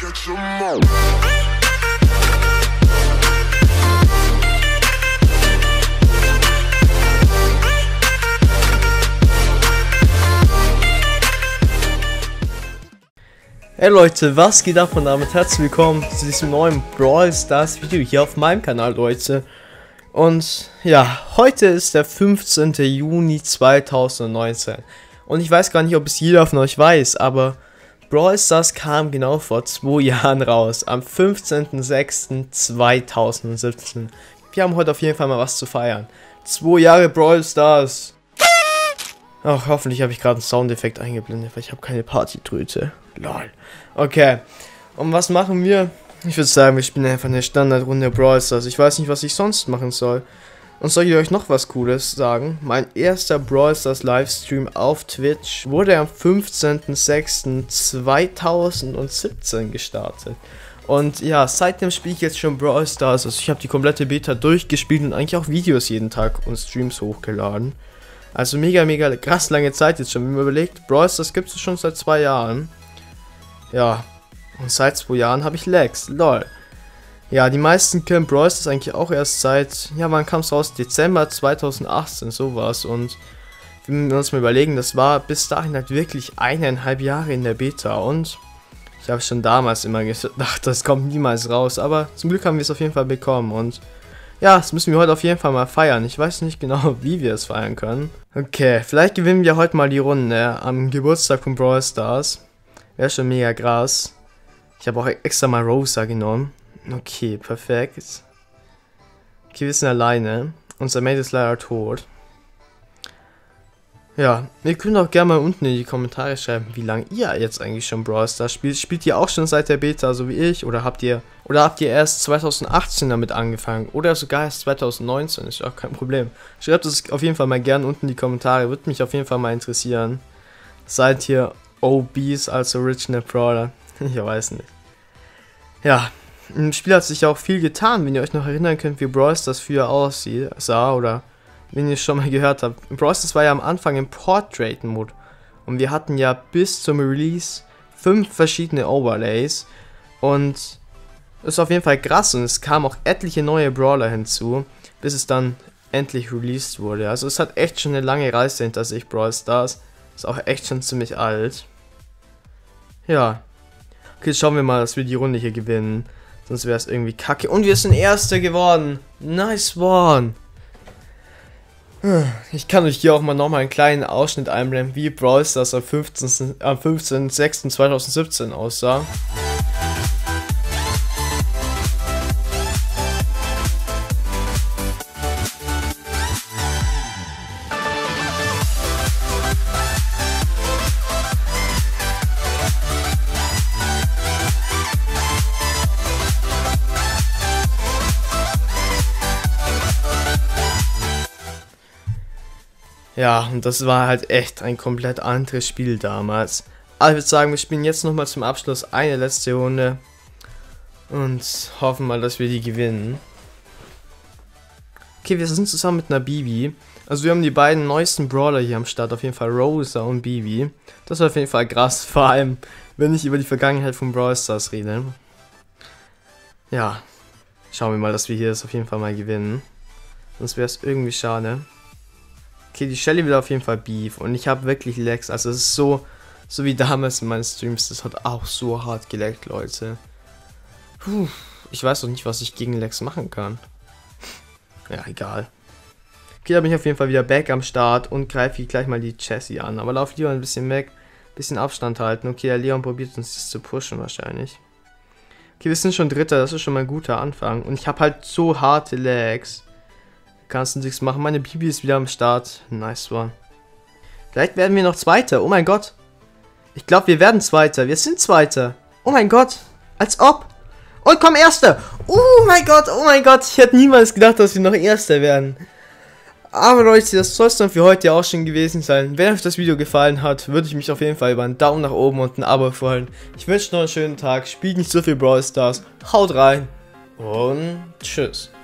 Hey Leute, was geht ab und damit herzlich willkommen zu diesem neuen Brawl Stars Video hier auf meinem Kanal, Leute. Und ja, heute ist der 15. Juni 2019 und ich weiß gar nicht, ob es jeder von euch weiß, aber Brawl Stars kam genau vor 2 Jahren raus, am 15.06.2017. Wir haben heute auf jeden Fall mal was zu feiern. 2 Jahre Brawl Stars. Ach, hoffentlich habe ich gerade einen Soundeffekt eingeblendet, weil ich habe keine Partytröte. Lol. Okay. Und was machen wir? Ich würde sagen, wir spielen einfach eine Standardrunde Brawl Stars. Ich weiß nicht, was ich sonst machen soll. Und soll ich euch noch was Cooles sagen? Mein erster Brawl Stars Livestream auf Twitch wurde am 15.06.2017 gestartet. Und ja, seitdem spiele ich jetzt schon Brawl Stars. Also ich habe die komplette Beta durchgespielt und eigentlich auch Videos jeden Tag und Streams hochgeladen. Also mega krass lange Zeit jetzt schon. Wenn man überlegt, Brawl Stars gibt es schon seit 2 Jahren. Ja, und seit 2 Jahren habe ich Lags, lol. Ja, die meisten kennen Brawl Stars eigentlich auch erst seit, ja, wann kam es raus? Dezember 2018, sowas. Und wenn wir uns mal überlegen, das war bis dahin halt wirklich 1,5 Jahre in der Beta. Und ich habe schon damals immer gedacht, das kommt niemals raus. Aber zum Glück haben wir es auf jeden Fall bekommen. Und ja, das müssen wir heute auf jeden Fall mal feiern. Ich weiß nicht genau, wie wir es feiern können. Okay, vielleicht gewinnen wir heute mal die Runde am Geburtstag von Brawl Stars. Wäre schon mega krass. Ich habe auch extra mal Rosa genommen. Okay, perfekt. Okay, wir sind alleine. Unser Mate ist leider tot. Ja, ihr könnt auch gerne mal unten in die Kommentare schreiben, wie lange ihr jetzt eigentlich schon Brawl Stars spielt. Spielt ihr auch schon seit der Beta, so wie ich? Oder habt ihr erst 2018 damit angefangen? Oder sogar erst 2019? Ist auch kein Problem. Schreibt es auf jeden Fall mal gerne unten in die Kommentare. Würde mich auf jeden Fall mal interessieren. Seid ihr OBs als Original Brawler? Ich weiß nicht. Ja, im Spiel hat sich auch viel getan, wenn ihr euch noch erinnern könnt, wie Brawl Stars früher aussah, oder wenn ihr es schon mal gehört habt. Brawl Stars war ja am Anfang im Portrait-Mode und wir hatten ja bis zum Release 5 verschiedene Overlays und das ist auf jeden Fall krass und es kamen auch etliche neue Brawler hinzu, bis es dann endlich released wurde. Also es hat echt schon eine lange Reise hinter sich, Brawl Stars. Ist auch echt schon ziemlich alt. Ja. Okay, schauen wir mal, dass wir die Runde hier gewinnen. Sonst wäre es irgendwie kacke. Und wir sind Erster geworden. Nice one. Ich kann euch hier auch mal nochmal einen kleinen Ausschnitt einblenden, wie Brawl Stars am 15.06.2017 aussah. Ja, und das war halt echt ein komplett anderes Spiel damals. Aber ich würde sagen, wir spielen jetzt nochmal zum Abschluss eine letzte Runde. Und hoffen mal, dass wir die gewinnen. Okay, wir sind zusammen mit einer Bibi. Also wir haben die beiden neuesten Brawler hier am Start. Auf jeden Fall Rosa und Bibi. Das ist auf jeden Fall krass. Vor allem, wenn ich über die Vergangenheit von Brawl Stars rede. Ja, schauen wir mal, dass wir hier das auf jeden Fall mal gewinnen. Sonst wäre es irgendwie schade. Okay, die Shelly will auf jeden Fall Beef und ich habe wirklich Lags, also es ist so wie damals in meinen Streams, das hat auch so hart gelaggt, Leute. Puh, ich weiß doch nicht, was ich gegen Lags machen kann. Ja, egal. Okay, da bin ich auf jeden Fall wieder back am Start und greife hier gleich mal die Jessie an, aber lauf lieber ein bisschen weg, bisschen Abstand halten. Okay, der Leon probiert uns das zu pushen wahrscheinlich. Okay, wir sind schon Dritter, das ist schon mal ein guter Anfang und ich habe halt so harte Lags. Kannst du nichts machen. Meine Bibi ist wieder am Start. Nice one. Vielleicht werden wir noch Zweiter. Oh mein Gott. Ich glaube, wir werden Zweiter. Wir sind Zweiter. Oh mein Gott. Als ob. Und komm, Erster. Oh mein Gott. Oh mein Gott. Ich hätte niemals gedacht, dass wir noch Erster werden. Aber Leute, das soll es dann für heute auch schon gewesen sein. Wenn euch das Video gefallen hat, würde ich mich auf jeden Fall über einen Daumen nach oben und ein Abo freuen. Ich wünsche noch einen schönen Tag. Spielt nicht so viel Brawl Stars. Haut rein. Und tschüss.